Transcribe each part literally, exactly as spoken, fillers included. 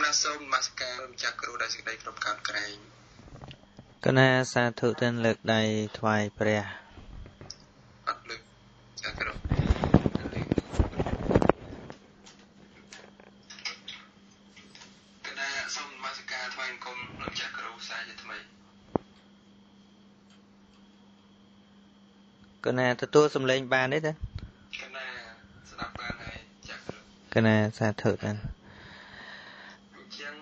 ណាសូមមកស្ការរំចាស់គ្រូដែលសេចក្តីគ្រប់កាត់ក្រែងកណាសាធុទាំងលើកដៃថ្វាយព្រះអត់លើកចាស់គ្រូកណាសូមមកស្ការថ្វាយអង្គមរំចាស់គ្រូសាជាថ្មីកណាទទួលសំឡេងបានទេតាកណាស្ដាប់បានហើយចាស់គ្រូកណាសាធុទាំងអញ្ចឹង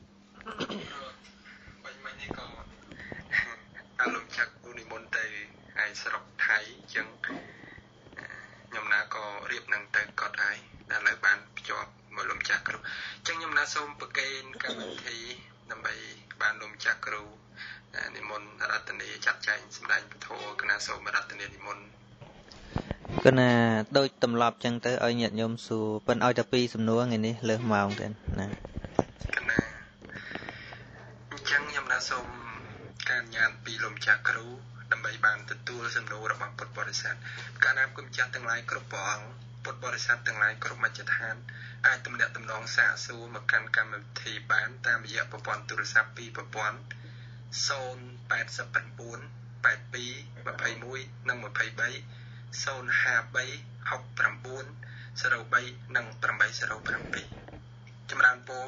បាញ់មិញនេះក៏អាលោកចាស់គ្រូនិមន្តទៅឯស្រុកថៃអញ្ចឹងខ្ញុំណាក៏រៀបនឹងទៅគាត់ហើយដែលឥឡូវបានភ្ជាប់មកលោកចាស់គ្រូអញ្ចឹងខ្ញុំណាសូមប្រកេនកម្មវិធីដើម្បីបានលោកចាស់គ្រូនិមន្តរតនីចាត់ចែងសម្ដែងពធកណាសូមរតនីនិមន្តកណាដូចទម្លាប់ចឹងទៅឲ្យញាតិញោមសួរប៉ិនឲ្យតែពីរសំណួរថ្ងៃនេះលើសម៉ោងទេណាកណាអញ្ចឹងខ្ញុំណាសូមការញានពីលោកចាស់គ្រូដើម្បីបានទទួលសំណួររបស់ពុទ្ធបរិស័ទកាលណាគុំចាស់ទាំងឡាយគ្រប់ព្រះអង្គពុទ្ធបរិស័ទទាំងឡាយគ្រប់មជ្ឈដ្ឋានអាចទំនាក់ទំនងសាកសួរមកកាន់កម្មវិធីបានតាមរយៈប្រព័ន្ធទូរស័ព្ទពីរប្រព័ន្ធศูนย์ แปด สิบ เก้า แปด สอง ยี่สิบเอ็ด និង ยี่สิบสาม ศูนย์ ห้า สาม หก เก้า ศูนย์ สาม និង แปด ศูนย์ เจ็ดចម្រើនពរ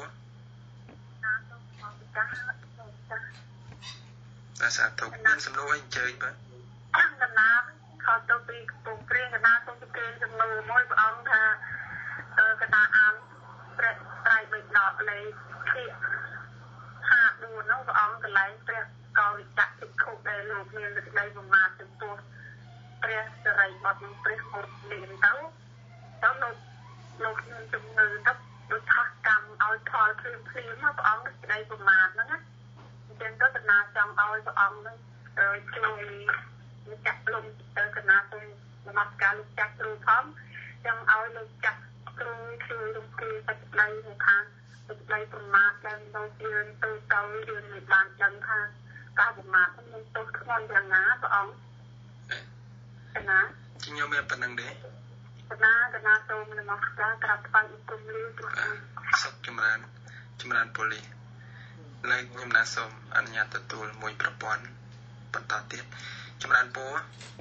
អាសាទុកមានសំណួរអីអញ្ជើញបាទកណាខោទៅពីកំពង់ព្រៀងកណាសូមគេសំណួរមួយព្រះអង្គថាកណាអានព្រះត្រៃបិដកលេខទីห้าបួននោះព្រះអង្គកន្លែងព្រះកោវិចៈភិក្ខុដែលលោកមានសេចក្តីប្រមាទចំពោះព្រះសិរីបុត្រនិងព្រះពុទ្ធលៀនទៅទៅលោកលោកមានជំនឿទៅដូចថាកម្មឲ្យផលភ្លាមភ្លាមព្រះអង្គសេចក្តីប្រមាទហ្នឹងណាអញ្ចឹងទៅកណាចង់ឲ្យព្រះអង្គនឹងជួយលោកចាក់លំទៅកណាទៅនមស្ការលោកចាក់គ្រូផងចង់ឲ្យលោកចាក់គ្រូជួយរំលឹកសេចក្តីនៅខាងសេចក្តីប្រមាទដែលលោកយើងទៅទៅយើងមិនបានដឹងថាការប្រមាទនឹងទោសធ្ងន់យ៉ាងណាព្រះអង្គកណាខ្ញុំមានប៉ុណ្្នឹងទេកណាកណាសូមនមស្ការក្រាបថ្វាយអង្គមលីព្រះសុខចម្រើនចម្រើនពលីលើខ្ញុំណាសូមអនុញ្ញាតទទួលមួយប្រព័ន្ធបន្តទៀតចម្រើនពរ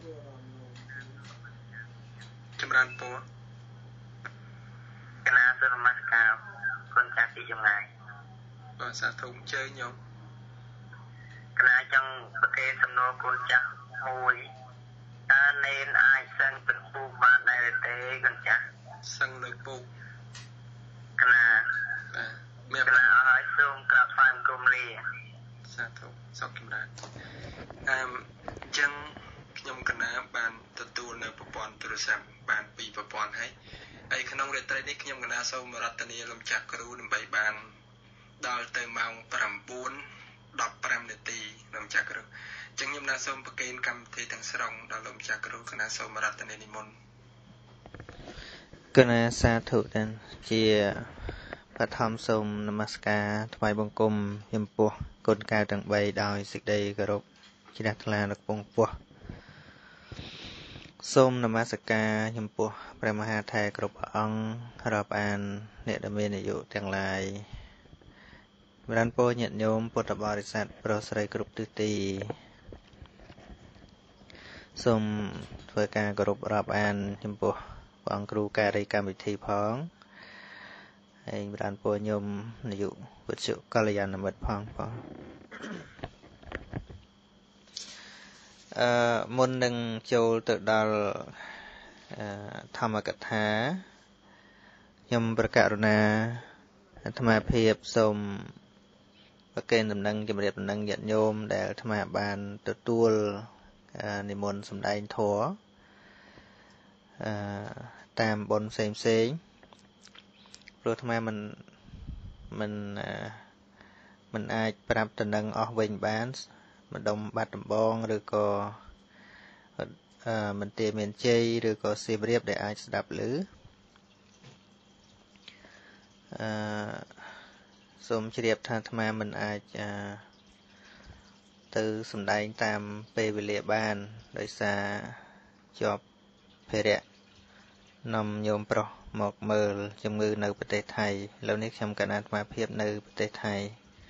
ចម្រើនពរកណាសូមនមស្ការគុណចាស់ពីចម្ងាយបាទសាធុអញ្ជើញញោមកណាចង់ប្រកេនសំណួរគុណចាស់មួយតើនេនអាចសឹងទឹកពូបានដែរទេគុណចាស់សឹងលើពូកណាបាទមានកណាឲ្យសូមក្រាបថ្វាយបង្គំលាសាធុសុខចម្រើនអឺអញ្ចឹងខ្ញុំកណាបានទទួលនៅប្រព័ន្ធទូរស័ព្ទបានពីរប្រព័ន្ធហើយហើយក្នុងរាត្រីនេះខ្ញុំកណាសូមរតនាលោកចាស់គ្រូដើម្បីបានដល់ទៅម៉ោងប្រាំបួនដប់ប្រាំនាទីលោកចាស់គ្រូអញ្ចឹងខ្ញុំណាសូមប្រកេនកម្មវិធីទាំងស្រុងដល់លោកចាស់គ្រូកណាសូមរតនានិមន្តកណាសាធុទាំងជាបឋមសូមនមស្ការថ្វាយបង្គំចំពោះគុណកៅទាំងបីដោយសេចក្តីគោរពជ្រះថ្លានៅកំពង់ពោះសូមនមស្ការចំពោះព្រះមហាថេរគ្រប់ព្រះអង្គរាប់អានអ្នកដែលមានអាយុទាំងឡាយចម្រើនពរញាតិញោមពុទ្ធបរិស័ទប្រុសស្រីគ្រប់ទិសទីសូមធ្វើការគោរពរាប់អានចំពោះព្រះអង្គគ្រូការីកម្មវិធីផងហើយចម្រើនពរញោមនាយកវិទ្យុកល្យាណមិត្តផងផងអឺមុននឹងចូលទៅដល់ធម្មកថាខ្ញុំប្រកាសរណាអាត្មាភាពសូមប្រកេនដំណឹងជំរាបដំណឹងញាតិញោមដែលអាត្មាបានទទួលនិមន្តសម្ដែងធម៌អឺតាមបុណ្យផ្សេងផ្សេងព្រោះអាត្មាមិនមិនមិនអាចប្រាប់ដំណឹងអស់វិញបានម្ដុំបាត់ដំបងឬក៏អឺមន្ទីរមានជ័យឬក៏សៀមរាបដែលអាចស្ដាប់ឮអឺសូមជ្រាបថាអាត្មាមិនអាចអឺទៅសម្ដែងតាមពេលវេលាបានដោយសារជាប់ភារៈនាំញោមប្រុសមកមើលជំងឺនៅប្រទេសថៃឥឡូវនេះខ្ញុំកណាត់អាត្មាភាពនៅប្រទេសថៃ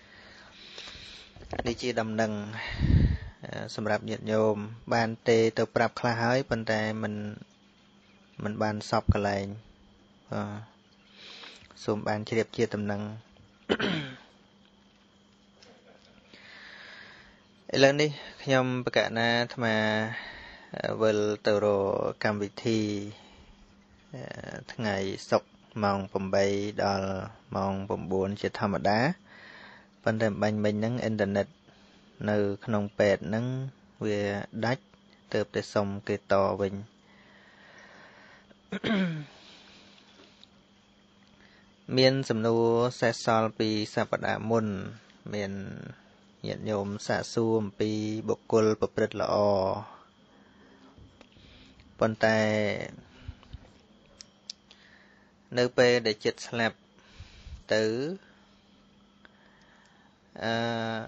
នេះជាដំណឹងសម្រាប់ញាតិញោមបានទេទៅប្រាប់ខ្លះហើយប៉ុន្តែមិនមិនបានសពកន្លែងបាទសូមបានជ្រាបជាដំណឹងឥឡូវនេះខ្ញុំបកណាអាត្មាវិលទៅរកកម្មវិធីថ្ងៃសុក្រម៉ោងeightដល់ម៉ោងnineជាធម្មតាប៉ុន្តែបាញ់មិញហ្នឹងអ៊ីនធឺណិតនៅក្នុងពេទ្យហ្នឹងវាដាច់ទើបតែសុំគេតវិញមានសំណួរសេសសល់ពីសប្តាហ៍មុនមានញាតិញោមសាកសួរអំពីបុគ្គលប្រព្រឹត្តល្អប៉ុន្តែនៅពេលដែលចិត្តស្លាប់ទៅអឺ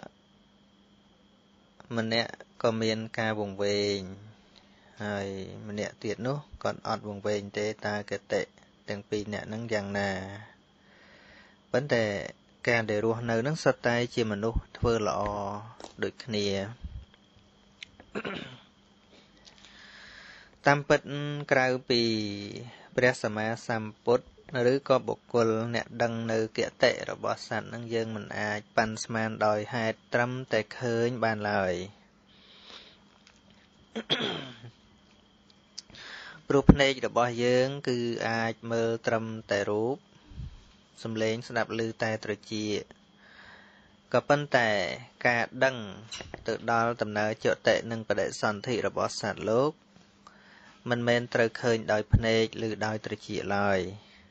ម្នាក់ក៏មានការវង្វេងហើយម្នាក់ទៀតនោះគាត់អត់វង្វេងទេតើកតិទាំងពីរអ្នកហ្នឹងយ៉ាងណាប៉ុន្តែការដែលរស់នៅហ្នឹងសុទ្ធតែជាមនុស្សធ្វើល្អដូចគ្នាតាមពិតក្រៅពីព្រះសម្មាសម្ពុទ្ធឬក៏បុគ្គលអ្នកដឹងនៅគតិរបស់សត្វហ្នឹងយើងមិនអាចប៉ាន់ស្មានដោយហេតុត្រឹមតែឃើញបានឡើយព្រោះភ្នែករបស់យើងគឺអាចមើលត្រឹមតែរូបសំឡេងស្ដាប់ឮតែត្រចៀកក៏ប៉ុន្តែការដឹងទៅដល់ដំណើរចតិនិងបដិសន្ធិរបស់សត្វលោកមិនមែនត្រូវឃើញដោយភ្នែកឬដោយត្រចៀកឡើយ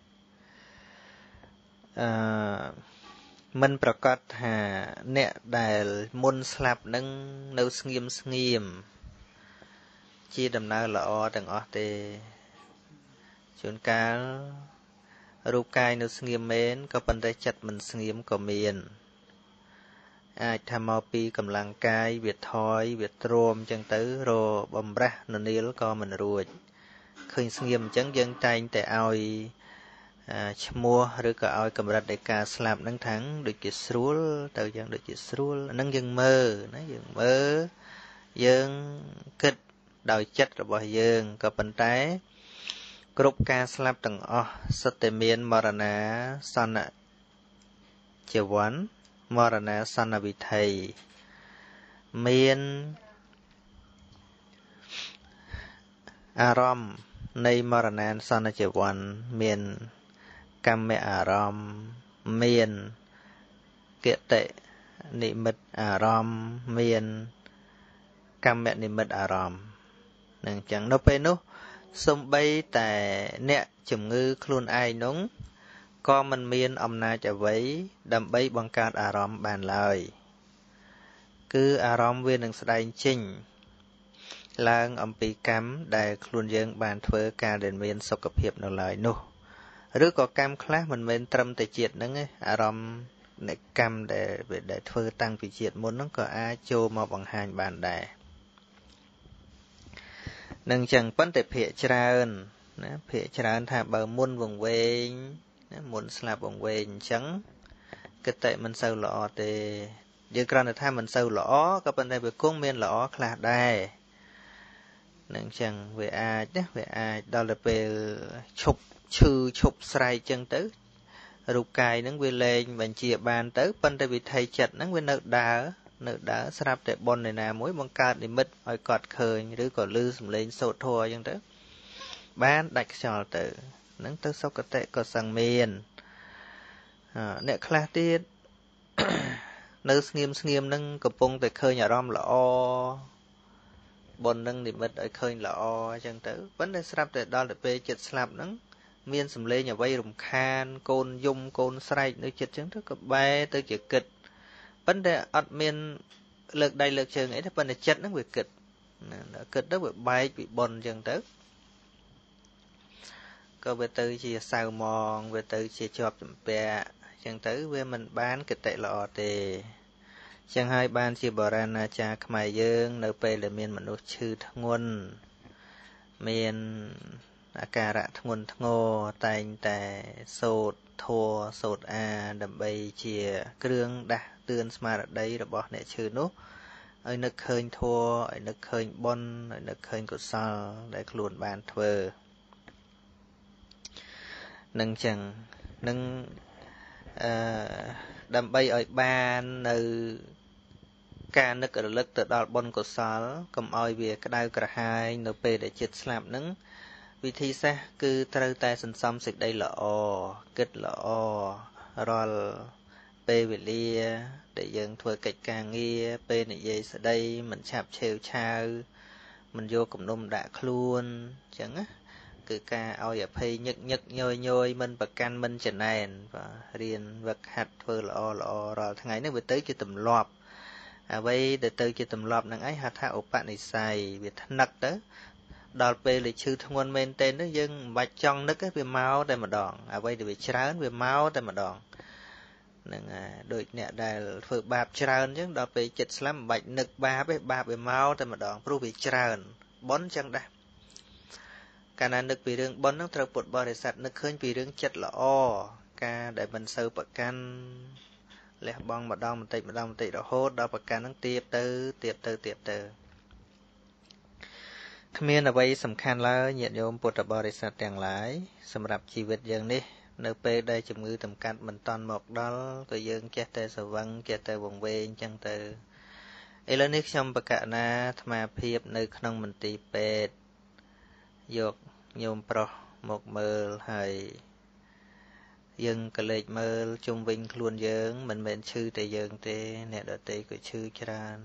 អឺមិនប្រកាសថាអ្នកដែលមុនស្លាប់នឹងនៅស្ងៀមស្ងៀមជាដំណើរល្អទាំងអស់ទេជួនកាលរូបកាយនៅស្ងៀមមែនក៏ប៉ុន្តែចិត្តមិនស្ងៀមក៏មានអាចថាមកពីកម្លាំងកាយវាថយវាទ្រាំអញ្ចឹងទៅរបំរាស់ននាលក៏មិនរួចឃើញស្ងៀមអញ្ចឹងយើងតែងតែឲ្យឈ្មោះឬក៏ឲ្យកម្រិតនៃការស្លាប់ហ្នឹងថាំងដូចជាស្រួលទៅយ៉ាងដូចជាស្រួលហ្នឹងយើងមើលណាយើងមើលយើងគិតដោយចិត្តរបស់យើងក៏ប៉ុន្តែគ្រប់ការស្លាប់ទាំងអស់សុទ្ធតែមានមរណាសន្នជីវ័នមរណាសន្នវិថីមានអារម្មណ៍នៃមរណាសន្នជីវ័នមានកម្មអារម្មណ៍មានគតិនិមិត្តអារម្មណ៍មានកម្មនិមិត្តអារម្មណ៍នឹងអញ្ចឹងនៅពេលនោះសំបីតែអ្នកជំងឺខ្លួនឯងនោះក៏មិនមានអំណាចអ្វីដើម្បីបង្កើតអារម្មណ៍បានឡើយគឺអារម្មណ៍វានឹងស្ដែងចេញឡើងអំពីកម្មដែលខ្លួនយើងបានធ្វើការដែលមានសុខភាពនៅឡើយនោះឬក៏កម្មខ្លះមិនមែនត្រឹមតែជាតិហ្នឹងទេអារម្មណ៍នៃកម្មដែលដែលធ្វើតាំងពីជាតិមុនហ្នឹងក៏អាចចូលមកបង្ហាញបានដែរនឹងចឹងប៉ុន្តែភាកច្រើនណាភាកច្រើនថាបើមុនវង្វេងណាមុនស្លាប់វង្វេងអញ្ចឹងគតិមិនសូវល្អទេយើងគ្រាន់តែថាមិនសូវល្អក៏ប៉ុន្តែវាគង់មានល្អខ្លះដែរនឹងចឹងវាអាចណាវាអាចដល់ទៅពេលឈប់ឈឺឈប់ស្រែកចឹងទៅរូបកាយហ្នឹងវាលែងបញ្ជាបានទៅប៉ុន្តែវិថីចិត្តហ្នឹងវានៅដើរនៅដើរស្រាប់តែបនឯណាមួយបង្កើតនិមិត្តឲ្យគាត់ឃើញឬក៏ឮសំឡេងសូត្រធម៌ចឹងទៅបានដាច់ខ្យល់ទៅហ្នឹងទៅសុគតិក៏សឹងមានអ្នកខ្លះទៀតនៅស្ងៀមស្ងៀមហ្នឹងកំពុងតែឃើញអារម្មណ៍ល្អបននឹងនិមិត្តឲ្យឃើញល្អអញ្ចឹងទៅប៉ុន្តែស្រាប់តែដល់ទៅពេលចិត្តស្លាប់ហ្នឹងមានសំឡេងអ្វីរំខានកូនយំកូនស្រែកនៅចិត្តអញ្ចឹងទៅក៏បែរទៅជាគិតប៉ុន្តែអត់មានលើកដៃលើកជើងអីទេប៉ុន្តែចិត្តហ្នឹងវាគិតគិតទៅវាបែកពីបនអញ្ចឹងទៅក៏វាទៅជាសៅមងវាទៅជាជាប់ចម្ពាក់អញ្ចឹងទៅវាមិនបានគតិល្អទេចឹងហើយបានជាបុរាណអាចារ្យខ្មែរយើងនៅពេលដែលមានមនុស្សឈឺធ្ងន់មានអាការៈធ្ងន់ធ្ងរតែងតែសូត្រធម៌សូត្រអាដើម្បីជាគ្រឿងដាស់តឿនស្មារតីរបស់អ្នកឈឺនោះឲ្យនឹកឃើញធម៌ឲ្យនឹកឃើញបុណ្យឲ្យនឹកឃើញកុសលដែលខ្លួនបានធ្វើនឹងចឹងនឹងអឺដើម្បីឲ្យបាននៅការនឹករលឹកទៅដល់បុណ្យកុសលកុំឲ្យវាក្តៅក្រហាយនៅពេលដែលចិត្តស្លាប់នឹងវិធីសាស្ត្រគឺត្រូវតែសន្សំសេចក្តីល្អគិតល្អរាល់ពេលវេលាដែលយើងធ្វើកិច្ចការងារពេលនិយាយស្ដីមិនឆាប់ឆេវឆាវមិនយកគំនុំដាក់ខ្លួនអញ្ចឹងណាគឺការឲ្យអភ័យញឹកញឹកញយញយមិនប្រកាន់មិនចំណែនបាទរៀនវឹកហាត់ធ្វើល្អល្អរាល់ថ្ងៃនេះវាទៅជាទម្លាប់អ្វីដែលទៅជាទម្លាប់នឹងឯងហៅថាឧបនិស្ស័យវាថ្នឹកទៅដល់ពេលដែលឈឺធ្ងន់មែនទែនទៅយើងមិនបាច់ចង់នឹកទេវាមកតែម្ដងអ្វីដែលវាច្រើនវាមកតែម្ដងហ្នឹងហើយដូចអ្នកដែលធ្វើបាបច្រើនអញ្ចឹងដល់ពេលចិត្តស្លាប់មិនបាច់នឹកបាបទេបាបវាមកតែម្ដងព្រោះវាច្រើនបុណ្យអញ្ចឹងដែរកាលណានឹកពីរឿងបុណ្យហ្នឹងត្រូវពុទ្ធបរិស័ទនឹកឃើញពីរឿងចិត្តល្អការដែលមិនសូវប្រកាន់លះបង់ម្ដងបន្តិចម្ដងបន្តិចរហូតដល់ប្រកាន់ហ្នឹងទៀតទៅទៀតទៅទៀតទៅគ្មានអ្វីសំខាន់ឡើយញាតិញោមពុទ្ធបរិស័ទទាំងឡាយសម្រាប់ជីវិតយើងនេះនៅពេលដែលជំងឺតម្កាត់មិនតាន់មកដល់ក៏យើងចេះតែស្រវឹងចេះតែវង្វេងចឹងទៅឥឡូវនេះខ្ញុំបកណាអាត្មាភាពនៅក្នុងមន្ទីរពេទ្យយកញោមប្រុសមកមើលហើយយើងក៏លេចមើលជុំវិញខ្លួនយើងមិនមែនឈឺតែយើងទេអ្នកដទៃក៏ឈឺច្រើន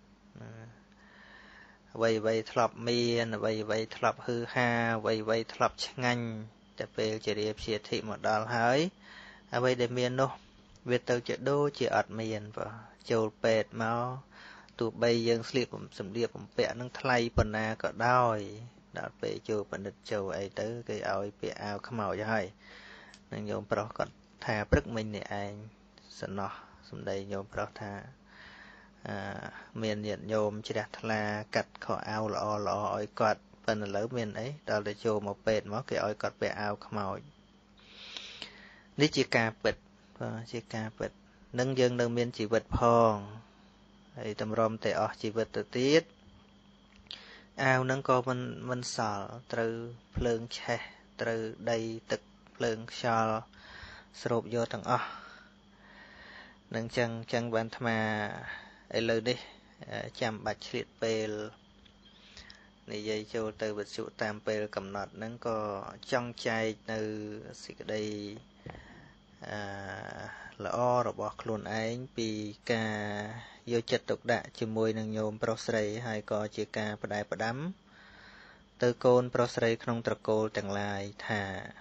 អ្វីអ្វីធ្លាប់មានអ្វីអ្វីធ្លាប់ហឺហាអ្វីអ្វីធ្លាប់ឆ្ងាញ់តែពេលជារាព្យាធិមកដល់ហើយអ្វីដែលមាននោះវាទៅជាដូចជាអត់មានបើចូលពេទ្យមកទោះបីយើងស្លៀកសម្លៀកបំពាក់នឹងថ្លៃប៉ុណ្ណាក៏ដោយដល់ពេលចូលពិនិត្យចូលអីទៅគេឲ្យពាក់អាវខ្មោចហើយនឹងញោមប្រុសគាត់ថាព្រឹកមិញនេះឯងសំណោះសំដីញោមប្រុសថាអឺមានញាតិញោមជ្រះថ្លាកាត់ខោអាវល្អល្អឲ្យគាត់ប៉ុន្តែឥឡូវមានអីដល់តែចូលមកពេទ្យមកគេឲ្យគាត់ពាក់អាវខ្មោចនេះជាការពិតបាទជាការពិតនឹងយើងនៅមានជីវិតផងហើយតម្រុំតែអស់ជីវិតទៅទៀតអាវហ្នឹងក៏មិនមិនសល់ត្រូវភ្លើងឆេះត្រូវដីទឹកភ្លើងខ្យល់ស្រូបយកទាំងអស់នឹងចឹងចឹងបានអាត្មាឥឡូវនេះចាំបាច់ឆ្លៀតពេលនិយាយចូលទៅវិទ្យុតាមពេលកំណត់ហ្នឹងក៏ចង់ចែកនៅសេចក្តីអឺល្អរបស់ខ្លួនឯងពីការយកចិត្តទុកដាក់ជាមួយនឹងញោមប្រុសស្រីហើយក៏ជាការផ្ដែផ្ដាំទៅកូនប្រុសស្រីក្នុងត្រកូលទាំងឡាយថា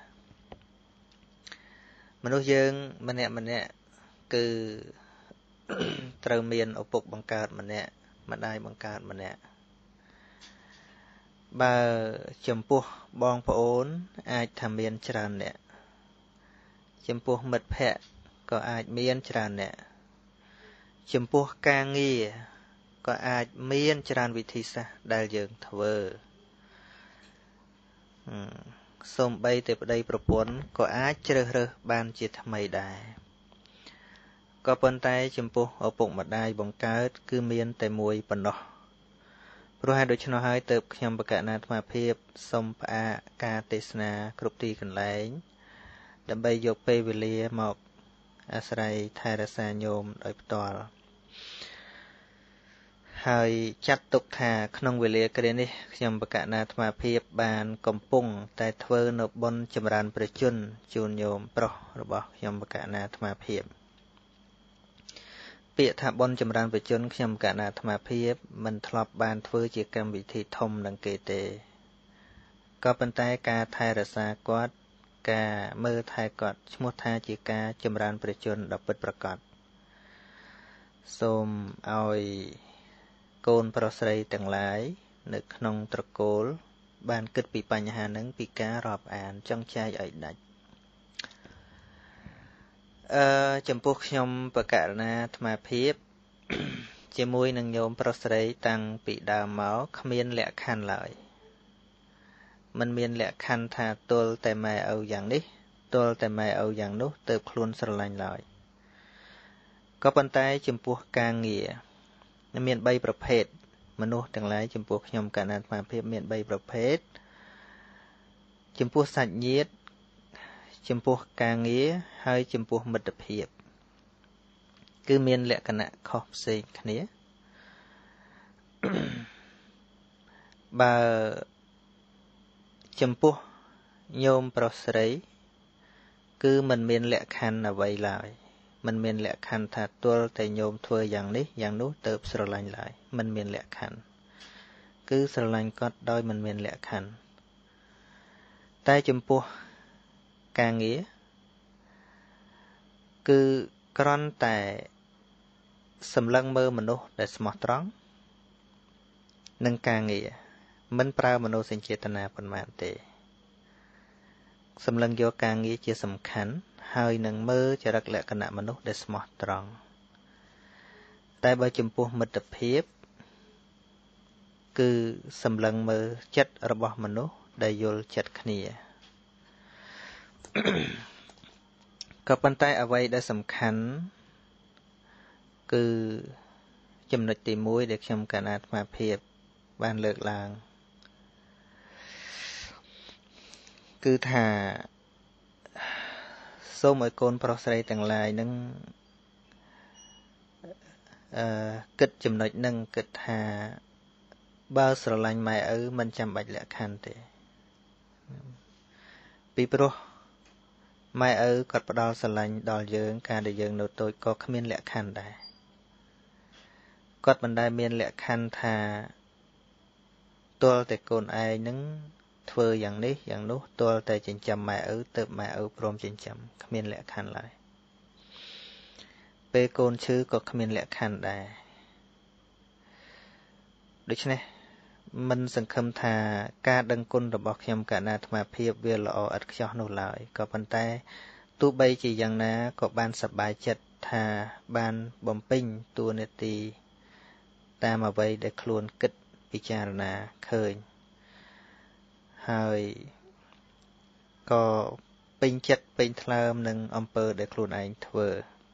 មនុស្សយើងម្នាក់ម្នាក់គឺត្រូវមានឪពុកបង្កើតម្នាក់ម្ដាយបង្កើតម្នាក់បើចំពោះបងប្អូនអាចថាមានច្រើនអ្នកចំពោះមិត្តភ័ក្តិក៏អាចមានច្រើនអ្នកចំពោះការងារក៏អាចមានច្រើនវិធីសាស្ត្រដែលយើងធ្វើសូម្បីតែប្តីប្រពន្ធក៏អាចជ្រើសរើសបានជាថ្មីដែរក៏ប៉ុន្តែចំពោះឪពុកម្ដាយបង្កើតគឺមានតែមួយប៉ុណ្ណោះព្រោះហេតុដូច្នោះហើយទើបខ្ញុំបកណាអាត្មាភាពសូមផ្អាកការទេសនាគ្រប់ទីកន្លែងដើម្បីយកពេលវេលាមកអាស្រ័យថែរក្សាញោមដោយផ្ទាល់ហើយចាត់ទុកថាក្នុងវេលាគ្រានេះខ្ញុំបកណាអាត្មាភាពបានកំពុងតែធ្វើនៅបុណ្យចម្រើនព្រះជន្មជូនញោមប្រុសរបស់ខ្ញុំបកណាអាត្មាភាពពាក្យថាបុណ្យចម្រើនព្រះជន្មខ្ញុំបកណាអាត្មាភាពមិនធ្លាប់បានធ្វើជាកម្មវិធីធំនឹងគេទេក៏ប៉ុន្តែការថែរក្សាគាត់ការមើលថែគាត់ឈ្មោះថាជាការចម្រើនព្រះជន្មដ៏ពិតប្រាកដសូមឲ្យកូនប្រុសស្រីទាំងឡាយនៅក្នុងត្រកូលបានគិតពីបញ្ហាហ្នឹងពីការរាប់អានចង់ចែកឲ្យដាច់អឺចំពោះខ្ញុំបកករណាអាត្មាភាពជាមួយនឹងញោមប្រុសស្រីតាំងពីដើមមកគ្មានលក្ខខណ្ឌឡើយมันមានលក្ខខណ្ឌថាទល់តែម៉ែឪយ៉ាងនេះទល់តែម៉ែឪយ៉ាងនោះទើបខ្លួនស្រឡាញ់ឡើយក៏ប៉ុន្តែចំពោះការងារមានបីប្រភេទមនុស្សទាំងឡាយចំពោះខ្ញុំកណ្ដាលអាត្មាភាពមានបីប្រភេទចំពោះសាច់ញាតិចំពោះការងារហើយចំពោះមិត្តភាពគឺមានលក្ខណៈខុសផ្សេងគ្នាបើចំពោះញោមប្រុសស្រីគឺมันមានលក្ខខណ្ឌអ្វីឡើយมันមានលក្ខខណ្ឌថាទល់តែញោមធ្វើយ៉ាងនេះយ៉ាងនោះទៅស្រឡាញ់ឡើយมันមានលក្ខខណ្ឌគឺស្រឡាញ់គាត់ដោយมันមានលក្ខខណ្ឌតែចំពោះការងារគឺគ្រាន់តែសម្លឹងមើលមនុស្សដែលស្មោះត្រង់នឹងការងារមិនប្រើមនោសញ្ចេតនាប៉ុន្មានទេសម្លឹងយកការងារជាសំខាន់ហើយនឹងមើលចរិតលក្ខណៈមនុស្សដែលស្មោះត្រង់តែបើចំពោះមិត្តភាពគឺសម្លឹងមើលចិត្តរបស់មនុស្សដែលយល់ចិត្តគ្នាក៏ប៉ុន្តែអ្វីដែលសំខាន់គឺចំណុចទីមួយដែលខ្ញុំកណ្ដាលអាត្មាភាពបានលើកឡើងគឺថាសូមឲ្យកូនប្រុសស្រីទាំងឡាយនឹងអឺគិតចំណុចនឹងគិតថាបើស្រឡាញ់ម៉ែឪមិនចាំបាច់លក្ខខណ្ឌទេពីព្រោះម៉ែឪគាត់ផ្ដល់ស្រឡាញ់ដល់យើងកាលដែលយើងនៅតូចក៏គ្មានលក្ខខណ្ឌដែរគាត់មិនដែលមានលក្ខខណ្ឌថាទល់តែកូនឯងនឹងធ្វើយ៉ាងនេះយ៉ាងនោះទល់តែចិញ្ចឹមម៉ែឪទើបម៉ែឪព្រមចិញ្ចឹមគ្មានលក្ខខណ្ឌឡើយពេលកូនឈឺក៏គ្មានលក្ខខណ្ឌដែរដូច្នេះមិនសង្ឃឹមថាការដឹងគុណរបស់ខ្ញុំកណ្ដាលអាត្មាភាពវាល្អឥតខ្ចោះនោះឡើយក៏ប៉ុន្តែទោះបីជាយ៉ាងណាក៏បានសប្បាយចិត្តថាបានបំពេញតួនាទីតាមអ្វីដែលខ្លួនគិតពិចារណាឃើញហើយក៏ពេញចិត្តពេញថ្លើមនឹងអំពើដែលខ្លួនឯងធ្វើ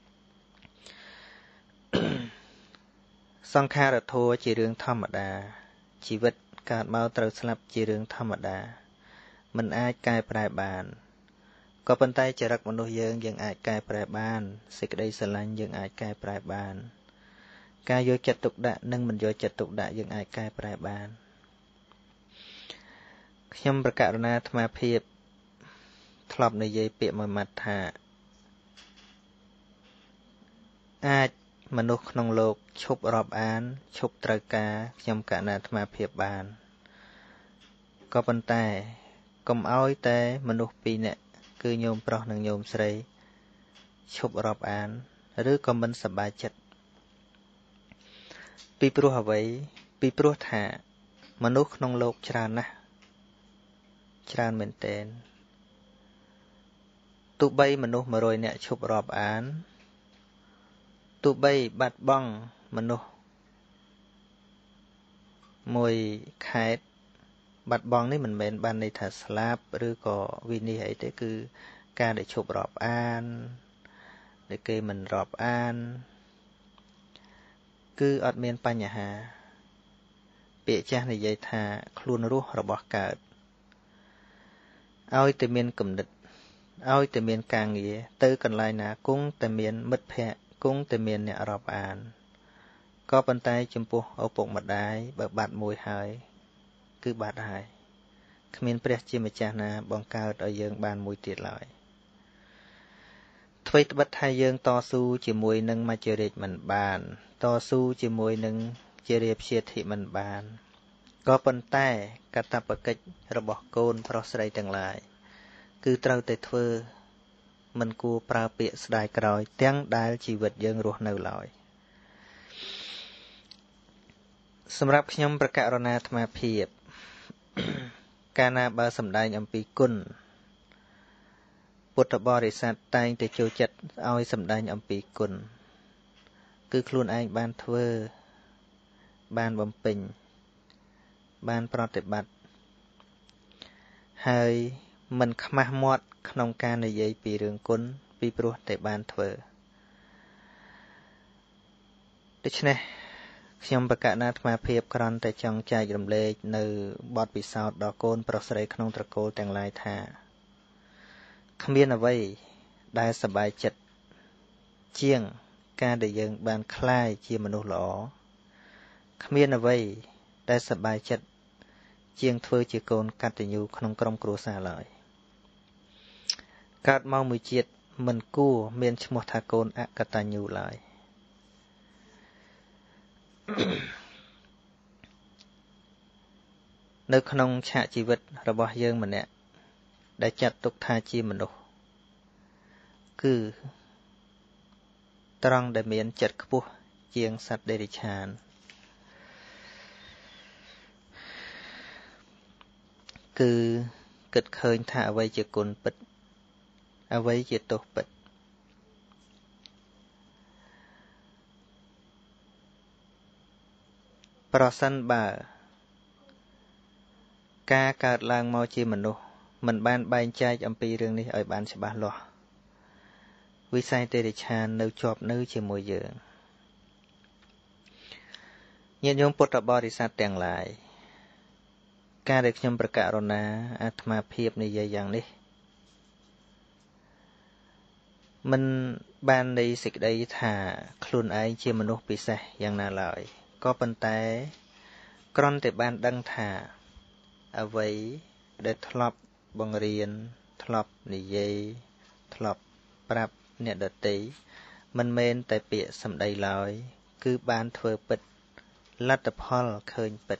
សង្ខារធម៌ជារឿងធម្មតាជីវិតកើតមកត្រូវស្លាប់ជារឿងធម្មតាមិនអាចកែប្រែបានក៏ប៉ុន្តែចរិតមនុស្សយើងយើងអាចកែប្រែបានសេចក្តីស្រឡាញ់យើងអាចកែប្រែបានការយកចិត្តទុកដាក់និងមិនយកចិត្តទុកដាក់យើងអាចកែប្រែបានខ្ញុំប្រកាសណាអាត្មាភាពធ្លាប់និយាយពាក្យមួយម៉ាត់ថាអាចមនុស្សក្នុងលោកឈប់រាប់អានឈប់ត្រូវការខ្ញុំកណ្ដាលអាត្មាភាពបានក៏ប៉ុន្តែកុំឲ្យតែមនុស្សពីរនាក់គឺញោមប្រុសនិងញោមស្រីឈប់រាប់អានឬក៏មិនសប្បាយចិត្តពីព្រោះអ្វីពីព្រោះថាមនុស្សក្នុងលោកច្រើនណាស់ច្រើនមែនទែនទោះបីមនុស្សមួយរយនាក់ឈប់រាប់អានទោះបីបាត់បង់មនុស្សមួយខេត្តបាត់បង់នេះមិនមែនបានន័យថាស្លាប់ឬក៏វិនិច្ឆ័យអីទេគឺការដែលឈប់រាប់អានដែលគេមិនរាប់អានគឺអត់មានបញ្ហាពាក្យចាស់និយាយថាខ្លួនរស់របស់កើតឲ្យតែមានគំនិតឲ្យតែមានការងារទៅកន្លែងណាគង់តែមានមិត្តភ័ក្តិគង់តែមានអ្នករាប់អានក៏ប៉ុន្តែចំពោះឪពុកម្ដាយបើបាត់មួយហើយគឺបាត់ហើយគ្មានព្រះជាម្ចាស់ណាបង្កើតឲ្យយើងបានមួយទៀតឡើយអ្វីត្បិតថាយើងតស៊ូជាមួយនឹងមច្ចរាជមិនបានតស៊ូជាមួយនឹងជារាព្យាធិមិនបានក៏ប៉ុន្តែកាតព្វកិច្ចរបស់កូនប្រុសស្រីទាំងឡាយគឺត្រូវតែធ្វើមិនគួរប្រើពាក្យស្ដាយក្រោយទាំងដែលជីវិតយើងរស់នៅឡើយសម្រាប់ខ្ញុំប្រកាសរណាអាត្មាភាពកាលណាបើសម្ដែងអំពីគុណពុទ្ធបរិស័ទតែងតែចូលចិត្តឲ្យសម្ដែងអំពីគុណគឺខ្លួនឯងបានធ្វើបានបំពេញបានប្រតិបត្តិហើយមិនខ្មាស់មាត់ក្នុងការនិយាយពីរឿងគុណពីព្រោះតែបានធ្វើដូច្នេះខ្ញុំបកណាអាត្មាភាពក្រន់តែចង់ចែករំលែកនៅបទពិសោធន៍ដល់កូនប្រុសស្រីក្នុងត្រកូលទាំងឡាយថាគ្មានអ្វីដែលសប្បាយចិត្តជាងការដែលយើងបានក្លាយជាមនុស្សល្អគ្មានអ្វីដែលសប្បាយចិត្តជាងធ្វើជាកូនកតញ្ញូក្នុងក្រុមគ្រួសារឡើយកើតមកមួយជាតិមិនគួរមានឈ្មោះថាកូនអកតញ្ញូឡើយនៅក្នុងឆាកជីវិតរបស់យើងម្នាក់ដែលចាត់ទុកថាជាមនុស្សគឺត្រង់ដែលមានចិត្តខ្ពស់ជាងសត្វដេរិឆានគឺគិតឃើញថាអ្វីជាគុណពិតអ្វីជាទោសពិតប្រសិនបើការកើតឡើងមកជាមនុស្សមិនបានបែងចែកអំពីរឿងនេះឲ្យបានច្បាស់លាស់វិស័យទេរិឆាននៅជាប់នៅជាមួយយើងញាតិញោមពុទ្ធបរិស័ទទាំងឡាយការដែលខ្ញុំប្រកាសរណាអាត្មាភាពនិយាយយ៉ាងនេះមិនបាននៃសេចក្តីថាខ្លួនឯងជាមនុស្សពិសេសយ៉ាងណាឡើយក៏ប៉ុន្តែគ្រាន់តែបានដឹងថាអ្វីដែលធ្លាប់បង្រៀនធ្លាប់និយាយធ្លាប់ប្រាប់អ្នកដទៃមិនមែនតែពាក្យសម្ដីឡើយគឺបានធ្វើពិតលទ្ធផលឃើញពិត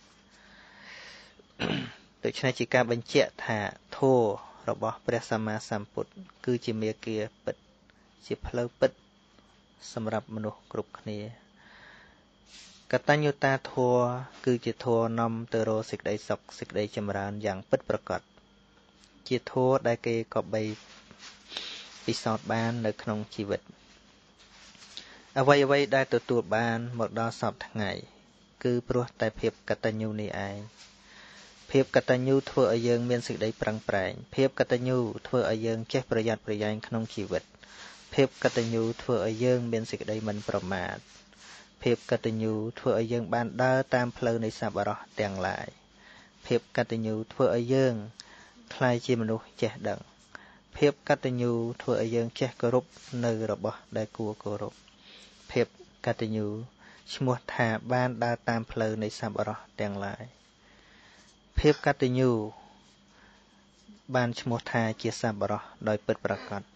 ដូច្នេះជាការបញ្ជាក់ថាធម៌របស់ព្រះសម្មាសម្ពុទ្ធគឺជាមាគ៌ាពិតជាផ្លូវពិតសម្រាប់មនុស្សគ្រប់គ្នាកតញ្ញុតាធម៌គឺជាធម៌នាំទៅរកសេចក្តីសុខសេចក្តីចម្រើនយ៉ាងពិតប្រាកដជាធម៌ដែលគេក៏បីពិសោធន៍បាននៅក្នុងជីវិតអ្វីអ្វីដែលទទួលបានមកដល់សពថ្ងៃគឺព្រោះតែភាពកតញ្ញូនេះឯងភាពកតញ្ញូធ្វើឲ្យយើងមានសេចក្តីប្រឹងប្រែងភាពកតញ្ញូធ្វើឲ្យយើងចេះប្រយ័ត្នប្រយែងក្នុងជីវិតភាពកតញ្ញូធ្វើឲ្យយើងមានសេចក្តីមិនប្រមាទភាពកតញ្ញូធ្វើឲ្យយើងបានដើរតាមផ្លូវនៃសប្បុរសទាំងឡាយភាពកតញ្ញូធ្វើឲ្យយើងក្លាយជាមនុស្សចេះដឹងភាពកតញ្ញូធ្វើឲ្យយើងចេះគោរពនៅរបស់ដែលគួរគោរពភាពកតញ្ញូឈ្មោះថាបានដើរតាមផ្លូវនៃសប្បុរសទាំងឡាយភាពកតញ្ញូបានឈ្មោះថាជាសប្បុរសដោយពិតប្រាកដ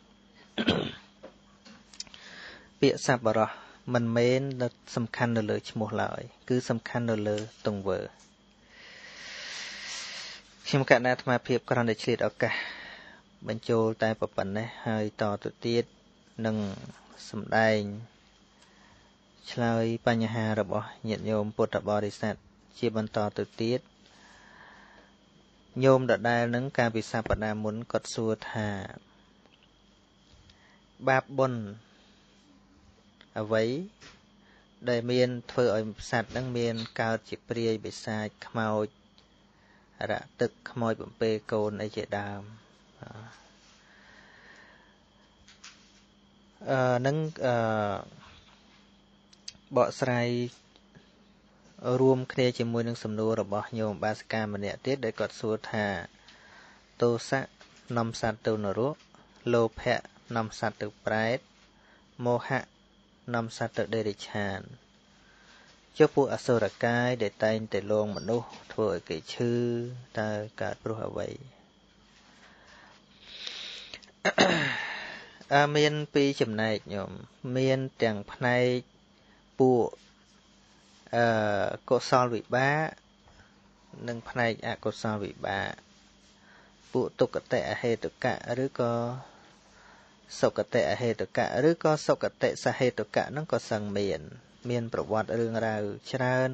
ពាក្យសប្បុរសមិនមែនសំខាន់នៅលើឈ្មោះឡើយគឺសំខាន់នៅលើទង្វើខ្ញុំកណ្ណាអាត្មាភាពគ្រាន់តែឆ្លៀតឱកាសបញ្ចូលតែប៉ុណ្ណេះហើយតទៅទៀតនឹងសម្ដែងឆ្លើយបញ្ហារបស់ញាតិញោមពុទ្ធបរិស័ទជាបន្តទៅទៀតញោមដដែលនឹងការពិសាបដាមុនគាត់សួរថាបាបបុណ្យអ្វីដែលមានធ្វើឲ្យសត្វនឹងមានកើតជាព្រាយបិសាចខ្មោចរៈទឹកខ្មោចបំពេកូនអីជាដើមអឺនឹងអឺបកស្រាយរួមគ្នាជាមួយនឹងសំណួររបស់ញោមបាសិកាម្នាក់ទៀតដែលគាត់សួរថាទោសៈនាំសត្វទៅនរកលោភៈនាំសត្វទៅប្រែតមោហៈនាំសត្វទៅដេរិឆានចុះពួកអសុរកាយដែលតែងតែលងមនុស្សធ្វើឲ្យគេឈឺតើកើតព្រោះអ្វីអឺមានពីរចំណែកញោមមានទាំងផ្នែកពួកអឺកុសលវិបាកនិងផ្នែកអកុសលវិបាកពួកទុគតិអហេតុកៈឬក៏សុគតិអហេតុកៈឬក៏សុគតិសហេតុកៈហ្នឹងក៏សឹងមានមានប្រវត្តិរឿងរ៉ាវច្រើន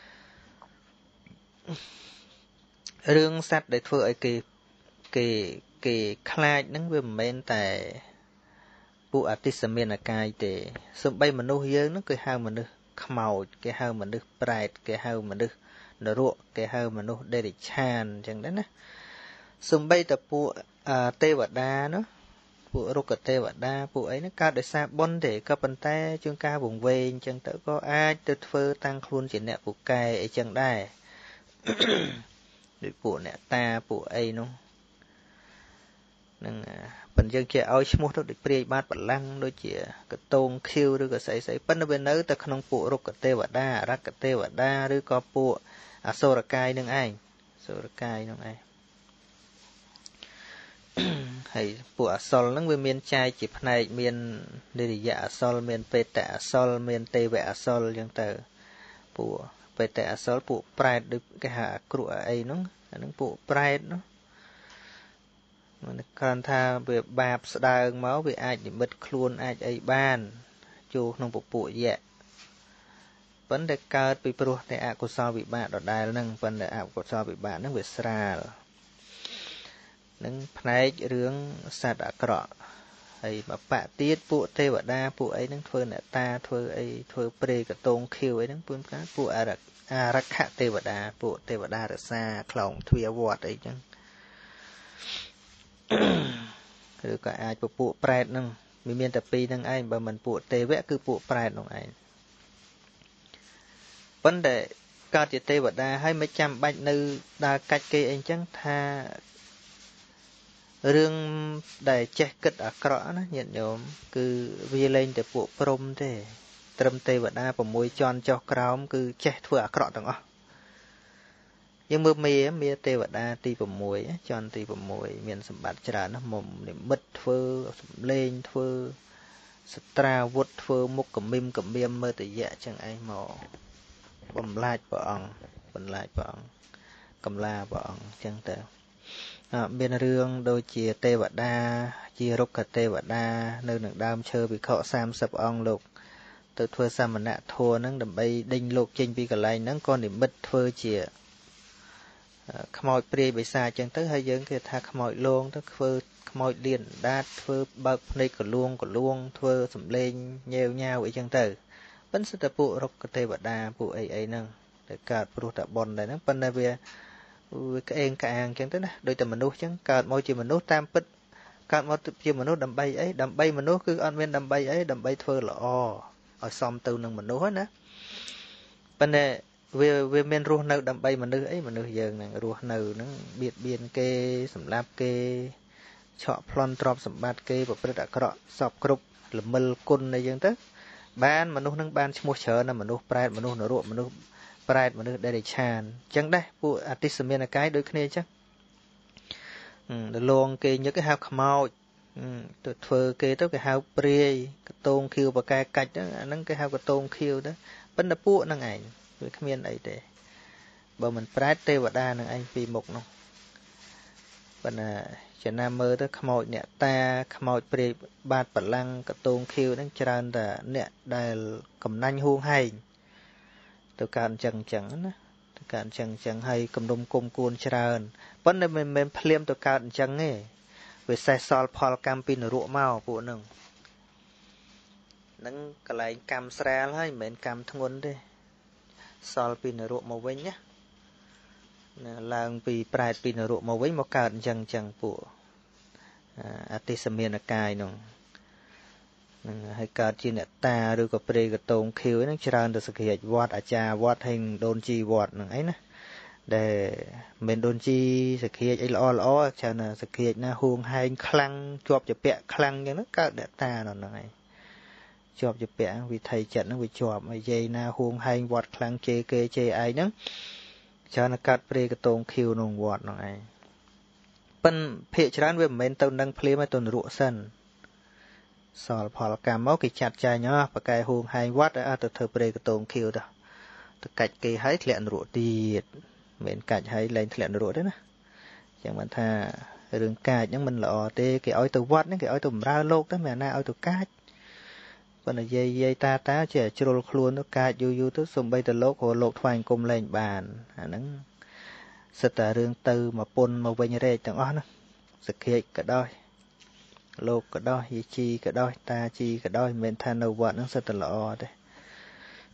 រឿងសត្វដែលធ្វើឲ្យគេគេគេខ្លាចហ្នឹងវាមិនមែនតែពួកអតិសមានកាយទេសូម្បីមនុស្សយើងហ្នឹងគឺហៅមនុស្សខ្មោចគេហៅមនុស្សប្រែតគេហៅមនុស្សនរកគេហៅមនុស្សដេរិឆានអញ្ចឹងដែរណាសំបីតពួកទេវតានោះពួករុក្ខទេវតាពួកអីហ្នឹងកើតដោយសារបុណ្យទេក៏ប៉ុន្តែជួនកាលវង្វេងអញ្ចឹងទៅក៏អាចទៅធ្វើតាំងខ្លួនជាអ្នកពូកែអីចឹងដែរដូចពួកអ្នកតាពួកអីនោះនឹងប៉ុន្តែយើងគេឲ្យឈ្មោះទៅដូចព្រាយបាតបលាំងដូចជាកតងខៀវឬក៏ស្អីស្អីប៉ុន្តែវានៅតែក្នុងពួករុក្ខទេវតាអរក្ខទេវតាឬក៏ពួកអសុរកាយនឹងឯងសុរកាយនឹងឯងហើយពួកអសុលហ្នឹងវាមានចែកជាផ្នែកមាននិរិយអសុលមានបេតអសុលមានទេវអសុលអញ្ចឹងទៅពួកបេតអសុលពួកប្រែតដូចគេហៅអគ្រោះអីហ្នឹងអាហ្នឹងពួកប្រែតនោះគ្រាន់ថាវាបាបស្ដើងមកវាអាចនិមិត្តខ្លួនអាចអីបានចូលក្នុងពពួកយៈប៉ុន្តែកើតពីព្រោះតែអកុសលវិបាកដដែលហ្នឹងប៉ុន្តែអកុសលវិបាកហ្នឹងវាស្រាលនឹងផ្នែករឿងសត្វអាក្រក់ហើយបបៈទៀតពួកទេវតាពួកអីហ្នឹងធ្វើអ្នកតាធ្វើអីធ្វើព្រៃកតងខៀវអីហ្នឹងពួកការពួកអរអរក្ខទេវតាពួកទេវតារសាខ្លងទ្វាវត្តអីចឹងឬក៏អាចពពួកប្រែតហ្នឹងវាមានតែពីរហ្នឹងឯងបើមិនពួកទេវៈគឺពួកប្រែតហ្នឹងឯងប៉ុន្តែកើតជាទេវតាហើយមិនចាំបាច់នៅដើរកាច់គេអីចឹងថារឿងដែលចេះគិតអាក្រក់ណាញាតិញោមគឺវាលែងតែពួកព្រំទេត្រឹមទេវតា៦ជាន់ចុះក្រោមគឺចេះធ្វើអាក្រក់ទាំងអស់យើងមើលមេមេទេវតាទី6ជាន់ទី6មានសម្បត្តិច្រើនណាស់មុំនិមិត្តធ្វើសម្លេងធ្វើសត្រាវុធធ្វើមុខកមិមកមៀមមើលតយៈចឹងឯងមកបំលាចព្រះអង្គបំលាចព្រះអង្គកំឡាព្រះអង្គចឹងទៅមានរឿងដូចជាទេវតាជារុក្ខទេវតានៅនឹងដើមឈើវិខសាមសិបអង្គលោកទៅធ្វើសមណធម៌ហ្នឹងដើម្បីដេញលោកចេញពីកន្លែងហ្នឹងក៏និមិត្តធ្វើជាខ្មោចព្រាយបិសាចចឹងទៅហើយយើងគេថាខ្មោចលងទៅធ្វើខ្មោចលៀនដាតធ្វើបើកភ្នែកកលួងកលួងធ្វើសំលេងញែវញ៉ាវអីចឹងទៅប៉ុន្តែតែពួករុក្ខទេវតាពួកអីអីហ្នឹងតែកើតព្រោះតែបនដែរហ្នឹងប៉ុន្តែវាវាក្អេងក្អាងចឹងទៅណាដូចតែមនុស្សចឹងកើតមកជាមនុស្សតាមពិតកើតមកជាមនុស្សដើម្បីអីដើម្បីមនុស្សគឺអត់មានដើម្បីអីដើម្បីធ្វើល្អឲ្យសមទៅនឹងមនុស្សណាប៉ុន្តែវាវាមានរស់នៅដើម្បីមនុស្សអីមនុស្សយើងហ្នឹងរស់នៅហ្នឹងបៀតបៀនគេសម្លាប់គេឆក់ប្លន់ទ្រព្យសម្បត្តិគេប្រព្រឹត្តអាក្រក់សពគ្រប់ល្មិលគុណអីចឹងទៅបានមនុស្សហ្នឹងបានឈ្មោះច្រើនណាមនុស្សប្រែតមនុស្សនរកមនុស្សប្រែតមនុស្សដេរឆានអញ្ចឹងដែរពួកអតិសមានកាយដូចគ្នាអញ្ចឹងលងគេញឹកគេហៅខ្មោចទៅធ្វើគេទៅគេហៅព្រាយកតងខៀវបកែកាច់ហ្នឹងអាហ្នឹងគេហៅកតងខៀវទៅប៉ុន្តែពួកហ្នឹងឯងវាគ្មានអីទេបើមិនប្រែតទេវតានឹងឯងពីមុខនោះប៉ុន្តែចំណាំមើលទៅខ្មោចអ្នកតាខ្មោចព្រាយបាតបលាំងកតងខៀវហ្នឹងច្រើនតែអ្នកដែលកំណាញ់ហួងហែងទៅកើតអញ្ចឹងអញ្ចឹងណាទៅកើតអញ្ចឹងអញ្ចឹងហើយគំនុំគុំគួនច្រើនប៉ុន្តែមិនមែនភ្លាមទៅកើតអញ្ចឹងទេវាសេះសល់ផលកម្មពីនរកមកពួកហ្នឹងហ្នឹងកន្លែងកម្មស្រាលហើយមិនមែនកម្មធ្ងន់ទេសល់ពីនរកមកវិញណាឡើងពីប្រែតពីនរកមកវិញមកកើតអញ្ចឹងអញ្ចឹងពួកអតិសមានកាយនោះនឹងឲ្យកើតជាអ្នកតាឬក៏ព្រៃកតងខៀវហ្នឹងច្រើនទៅសក្តិវត្តអាចារ្យវត្តហើយដូនជីវត្តហ្នឹងអីណាដែលមិនដូនជីសក្តិអីល្អល្អច្រើនសក្តិណាហួងហែងខ្លាំងជាប់ជាពាក់ខ្លាំងអញ្ចឹងហ្នឹងកើតអ្នកតានោះហ្នឹងឯងជាប់ជាពាក់វិថីចិត្តហ្នឹងវាជាប់ហើយយាយណាហួងហែងវត្តខ្លាំងជេរគេជេរឯងហ្នឹងច្រើនកើតព្រៃកតងខៀវក្នុងវត្តហ្នឹងឯងប៉ិនភាកច្រើនវាមិនមែនទៅនឹងភ្លាមឲ្យទៅនរកសិនសល់ផលកម្មមកគេចាត់ចែងអស់បកែហួងហែងវត្តឲ្យទៅធ្វើព្រៃកតងខៀវទៅទៅកាច់គេឲ្យធ្លាក់នរកទៀតមិនមែនកាច់ឲ្យលែងធ្លាក់នរកទេណាចឹងបានថារឿងកាច់ហ្នឹងមិនល្អទេគេឲ្យទៅវត្តហ្នឹងគេឲ្យទៅបម្រើលោកទៅមិនណាឲ្យទៅកាច់ប៉ុន្តែយាយយាយតាតាចេះជ្រុលខ្លួនទៅកាច់យូរយូរទៅសំបីទៅលោកក៏លោកថ្វាយអង្គមលែងបានអាហ្នឹងសិតតែរឿងទៅមកពុនមកវិញរែកទាំងអស់ណាសក្តិក៏ដោយលោកក៏ដោយយាយជីក៏ដោយតាជីក៏ដោយមិនមែនថានៅវត្តហ្នឹងសិតតែល្អទេ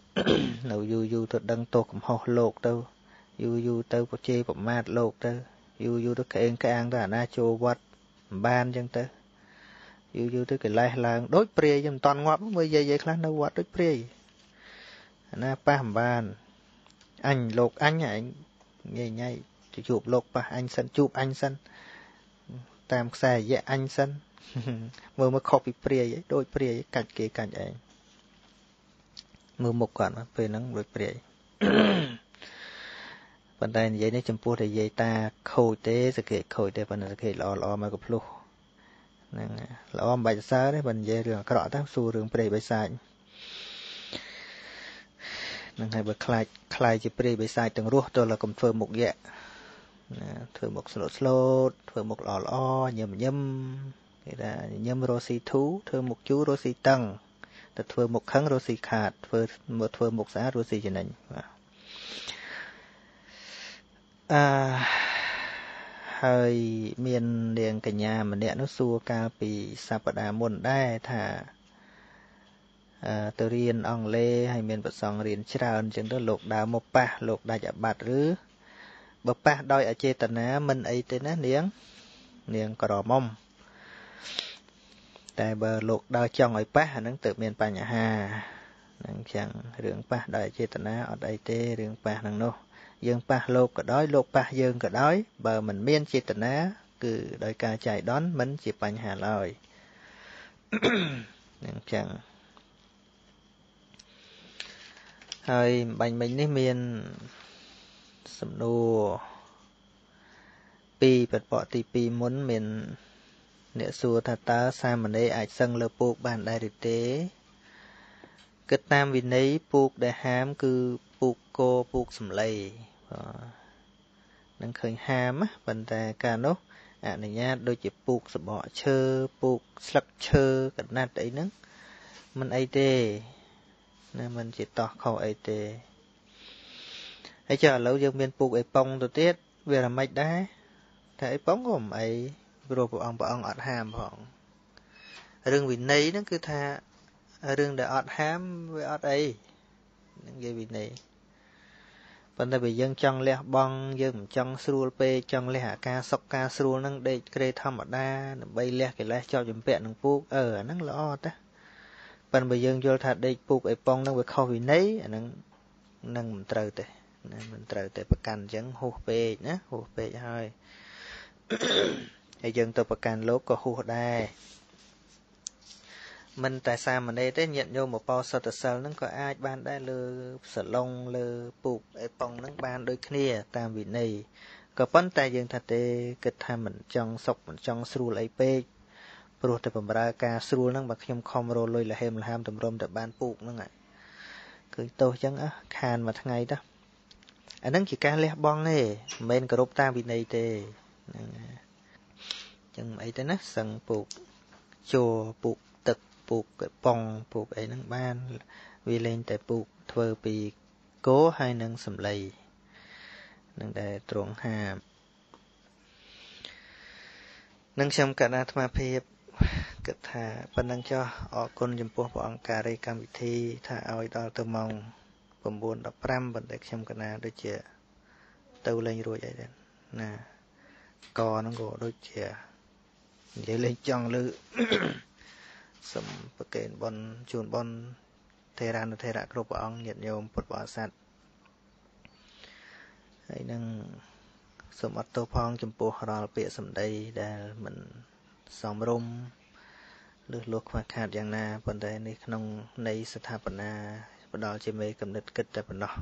នៅយូរយូរទៅដឹងទោសកំហុសលោកទៅយូរយូរទៅក៏ជេរប្រមាថលោកទៅយូរយូរទៅក្អេងក្អាងទៅអាណាចូលវត្តបានអញ្ចឹងទៅយូរយូរទៅកិលេសឡើងដូចព្រាយមិនតាន់ងាប់មើលយាយយាយខ្លះនៅវត្តដូចព្រាយអាណាប៉ះមិនបានអញលោកអញឯងញ៉ៃញ៉ៃទៅជួបលោកប៉ះអញសិនជួបអញសិនតាមខ្សែរយៈអញសិនមើលមកខុសពីព្រាយដូចព្រាយកាច់គេកាច់ឯងមើលមុខគាត់ពេលហ្នឹងដូចព្រាយប៉ុន្តែនិយាយនេះចំពោះតែនិយាយតាខូចទេសង្កេតខូចទេប៉ុន្តែសង្កេតល្អល្អមកក៏ភ្លុះហ្នឹងល្អមិនបាច់សរសើរទេបើនិយាយរឿងអាក្រក់ទៅសួររឿងព្រៃបិសាចហ្នឹងហើយបើខ្លាចខ្លាចជាព្រៃបិសាចទាំងរស់ទៅលើកុំធ្វើមុខយៈណាធ្វើមុខស្លូតស្លូតធ្វើមុខល្អល្អញឹមញឹមគេថាញឹមរស់ស៊ីធូធ្វើមុខជូររស់ស៊ីតឹងតែធ្វើមុខខឹងរស់ស៊ីខាតធ្វើមើលធ្វើមុខស្អាតរស់ស៊ីចំណេញបាទអឺហើយមាននាងកញ្ញាម្នាក់នោះសួរកាលពីសប្តាហ៍មុនដែរថាអឺទៅរៀនអង់គ្លេសហើយមានប្រសងរៀនច្រើនអញ្ចឹងទៅលោកដើរមកប៉ះលោកដាច់អាបត្តិឬបើប៉ះដោយអចេតនាមិនអីទេណានាងនាងក្រមុំតែបើលោកដើរចង់ឲ្យប៉ះអាហ្នឹងទើបមានបញ្ហាហ្នឹងចឹងរឿងប៉ះដោយអចេតនាអត់អីទេរឿងប៉ះហ្នឹងនោះយើងប៉ះលោកក៏ដោយលោកប៉ះយើងក៏ដោយបើមិនមានចេតនាគឺដោយការចៃដន្យមិនជាបញ្ហាឡើយហ្នឹងចឹងហើយបាញ់មិញនេះមានសំណួរពីបទបកទីពីរមុនមានអ្នកសួរថាតើសាមណេរអាចសឹងលើពូកបានដែរឬទេគិតតាមវិន័យពូកដែលហាមគឺពូកគោពូកសំឡីនឹងឃើញហាមប៉ុន្តែកាលនោះអនុញ្ញាតដូចជាពូកសបកឈើពូកស្លឹកឈើកណាត់អីហ្នឹងមិនអីទេណាមិនជាតោះខុសអីទេហើយចុះឥឡូវយើងមានពូកអីប៉ុងទៅទៀតវារំេចដែរតែអីប៉ុងក៏មិនអីព្រោះព្រះអង្គព្រះអង្គអត់ហាមផងរឿងវិន័យហ្នឹងគឺថារឿងដែលអត់ហាមវាអត់អីនឹងនិយាយវិន័យប៉ុន្តែបើយើងចង់លះបង់យើងមិនចង់ស្រួលពេកចង់លះអាការសុខការស្រួលហ្នឹងដេកក្រេធម្មតាដើម្បីលះកិលេសជាប់ជំពាក់នឹងពូកអឺអាហ្នឹងល្អតាប៉ុន្តែបើយើងយល់ថាដេកពូកអីប៉ុងហ្នឹងវាខុសវិន័យអាហ្នឹងនឹងមិនត្រូវទេណាមិនត្រូវទេប្រកាន់អញ្ចឹងហួសពេកណាហួសពេកហើយហើយយើងទៅប្រកាន់លោកក៏ហួសដែរមិនតែសាមណេរទេញាតិញោមបបោសុទ្ធសិលហ្នឹងក៏អាចបានដែរលើសឡុងលើពូកអីប៉ុងហ្នឹងបានដូចគ្នាតាមវិន័យក៏ប៉ុន្តែយើងថាទេគិតថាមិនចង់សុខមិនចង់ស្រួលអីពេកព្រោះតែបំរើការស្រួលហ្នឹងបើខ្ញុំខំរលុយលហេមលហាមតម្រុំតែបានពូកហ្នឹងគឺទោសអញ្ចឹងខានមួយថ្ងៃទៅអាហ្នឹងជាការលះបង់ទេមិនមែនគោរពតាមវិន័យទេហ្នឹងអញ្ចឹងអីទៅណាសឹងពូកជួពូកទឹកពូកប៉ុងពូកអីហ្នឹងបានវាលេងតែពូកធ្វើពីគោហើយនឹងសំឡីនឹងតែត្រង់ហាមនឹងខ្ញុំកណ្ដាអាត្មាភាពគិតថាប៉ុណ្ណឹងចុះអរគុណចំពោះព្រះអង្គការីកម្មវិធីថាឲ្យដល់ទៅម៉ោង9:15ប៉ុន្តែខ្ញុំកណ្ដាដូចជាទៅលេងរួចអីដែរណាកហ្នឹងក៏ដូចជានិយាយលេងចង់លើសូមប្រកេនបុណ្យជូនបុណ្យថេរានុថេរៈគ្រប់ព្រះអង្គញាតិញោមពុទ្ធបរិស័ទហើយនឹងសូមអត់ទោសផងចំពោះរាល់ពាក្យសម្ដីដែលមិនសមរម្យលឺលួសខ្វះខាតយ៉ាងណាប៉ុន្តែនេះក្នុងន័យស្ថាបនាផ្ដល់ជាមេកំណត់គិតតែប៉ុណ្ណោះ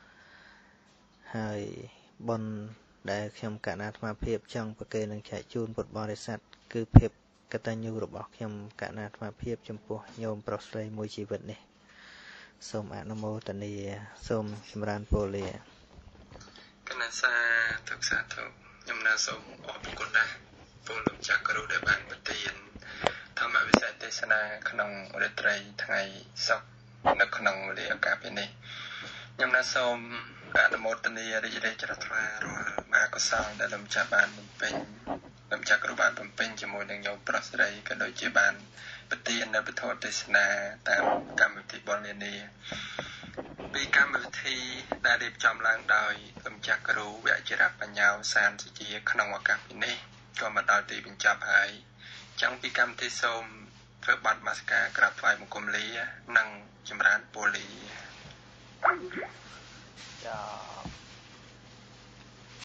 ហើយបុណ្យដែលខ្ញុំកណ្ដាអាត្មាភាពចង់ប្រកេននឹងចែកជូនពុទ្ធបរិស័ទគឺភាពកតញ្ញូរបស់ខ្ញុំកណ្ដាអាត្មាភាពចំពោះញោមប្រុសស្រីមួយជីវិតនេះសូមអនុមោទនាសូមចម្រើនពរលាកណាសាទុកសាទុកខ្ញុំណាសូមអរគុណណាស់ពលលោកចាស់គ្រូដែលបានប្រទានធម្មវិស័យទេសនាក្នុងរាត្រីថ្ងៃសុក្រនៅក្នុងវេលាឱកាសពេលនេះខ្ញុំណាសូមអនុមោទនារីករាយជ្រះថ្លារាល់មហាកុសលដែលលោកចាស់បានបំពេញលោកចាស់គ្រូបានបំពេញជាមួយនឹងញោមប្រុសស្រីក៏ដូចជាបានប្រទាននៅពធទេសនាតាមកម្មវិធីបុណ្យនានាពីកម្មវិធីដែលរៀបចំឡើងដោយលោកម្ចាស់គ្រូវជ្ជរបញ្ញោសានសុជាក្នុងឱកាសនេះក៏មកដល់ទីបញ្ចប់ហើយចឹងពីកម្មវិធីសូមធ្វើបទនមស្ការក្រាបថ្វាយបង្គំលានិងចម្រើន